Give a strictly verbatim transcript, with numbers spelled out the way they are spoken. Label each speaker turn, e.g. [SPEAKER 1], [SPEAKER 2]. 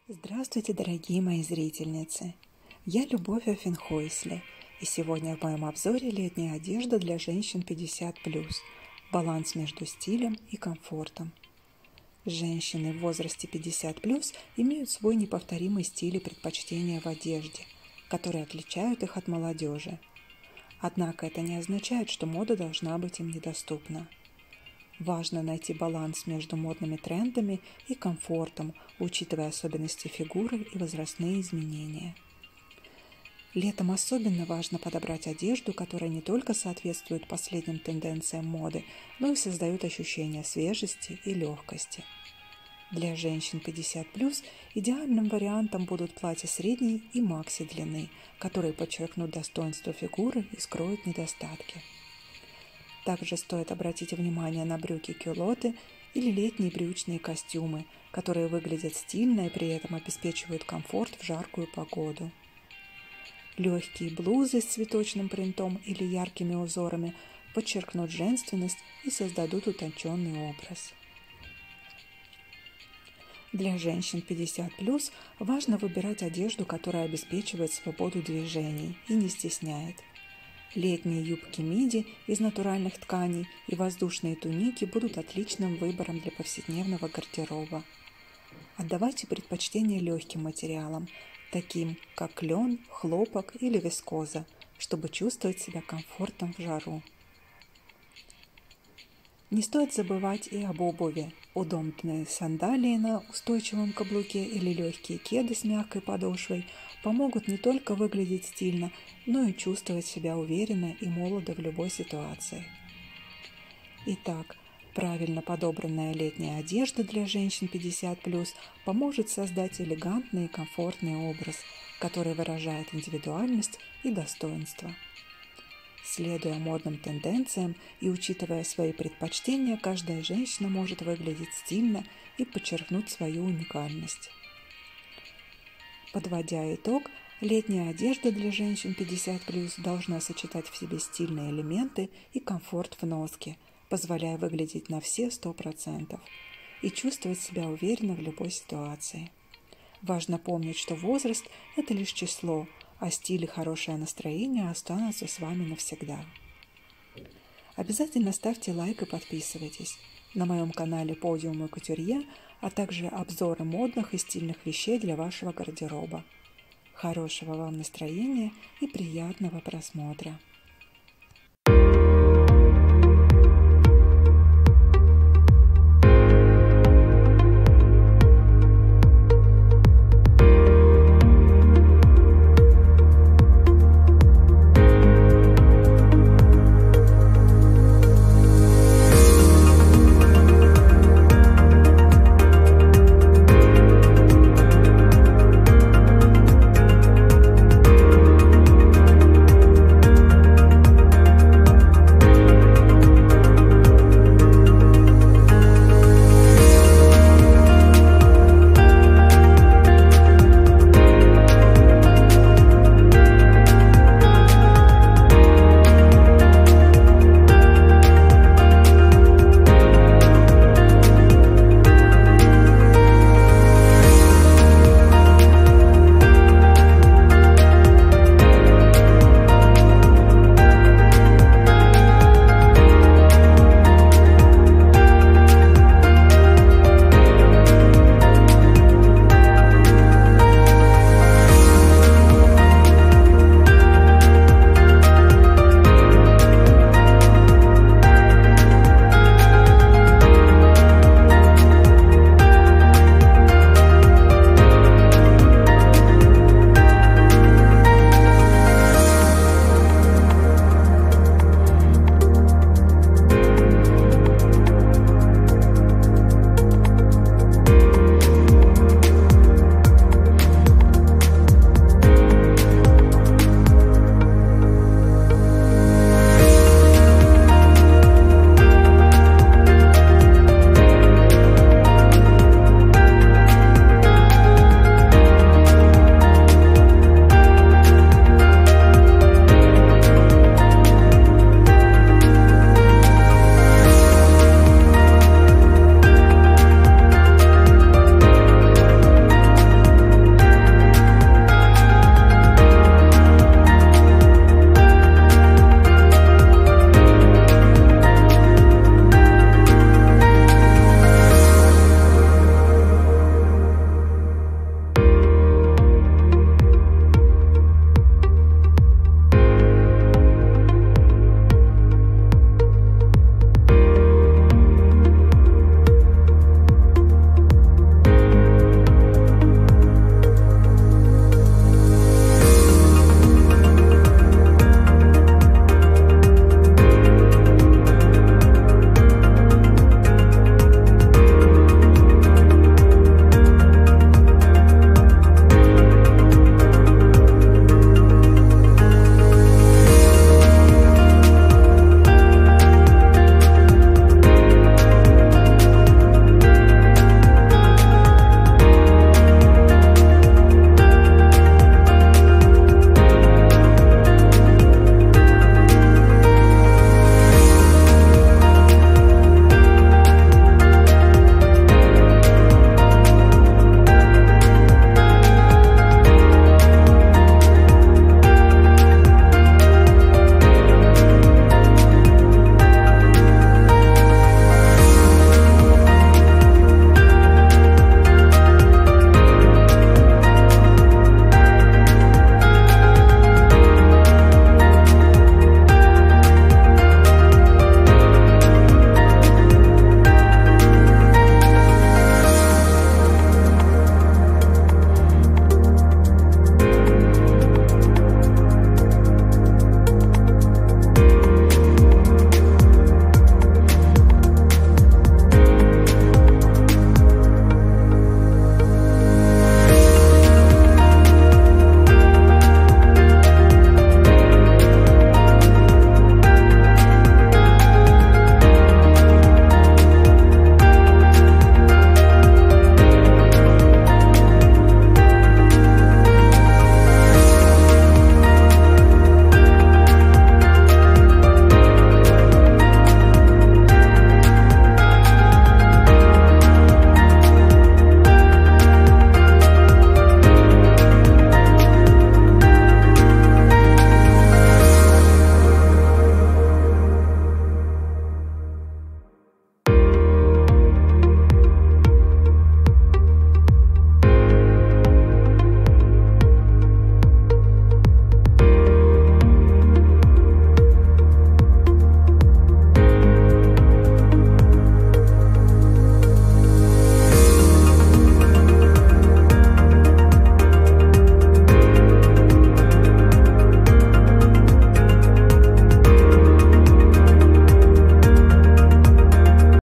[SPEAKER 1] Здравствуйте, дорогие мои зрительницы! Я Любовь Афенхойсле, и сегодня в моем обзоре летняя одежда для женщин пятьдесят плюс. Баланс между стилем и комфортом. Женщины в возрасте пятьдесят плюс имеют свой неповторимый стиль и предпочтения в одежде, которые отличают их от молодежи. Однако это не означает, что мода должна быть им недоступна. Важно найти баланс между модными трендами и комфортом, учитывая особенности фигуры и возрастные изменения. Летом особенно важно подобрать одежду, которая не только соответствует последним тенденциям моды, но и создает ощущение свежести и легкости. Для женщин пятьдесят плюс идеальным вариантом будут платья средней и макси длины, которые подчеркнут достоинство фигуры и скроют недостатки. Также стоит обратить внимание на брюки-кюлоты или летние брючные костюмы, которые выглядят стильно и при этом обеспечивают комфорт в жаркую погоду. Легкие блузы с цветочным принтом или яркими узорами подчеркнут женственность и создадут утонченный образ. Для женщин пятьдесят плюс важно выбирать одежду, которая обеспечивает свободу движений и не стесняет. Летние юбки миди из натуральных тканей и воздушные туники будут отличным выбором для повседневного гардероба. Отдавайте предпочтение легким материалам, таким как лен, хлопок или вискоза, чтобы чувствовать себя комфортно в жару. Не стоит забывать и об обуви. Удобные сандалии на устойчивом каблуке или легкие кеды с мягкой подошвой помогут не только выглядеть стильно, но и чувствовать себя уверенно и молодо в любой ситуации. Итак, правильно подобранная летняя одежда для женщин пятьдесят плюс поможет создать элегантный и комфортный образ, который выражает индивидуальность и достоинство. Следуя модным тенденциям и учитывая свои предпочтения, каждая женщина может выглядеть стильно и подчеркнуть свою уникальность. Подводя итог, летняя одежда для женщин пятьдесят плюс должна сочетать в себе стильные элементы и комфорт в носке, позволяя выглядеть на все сто процентов и чувствовать себя уверенно в любой ситуации. Важно помнить, что возраст – это лишь число, а стиль и хорошее настроение останутся с вами навсегда. Обязательно ставьте лайк и подписывайтесь. На моем канале Подиум Кутюрье, а также обзоры модных и стильных вещей для вашего гардероба. Хорошего вам настроения и приятного просмотра!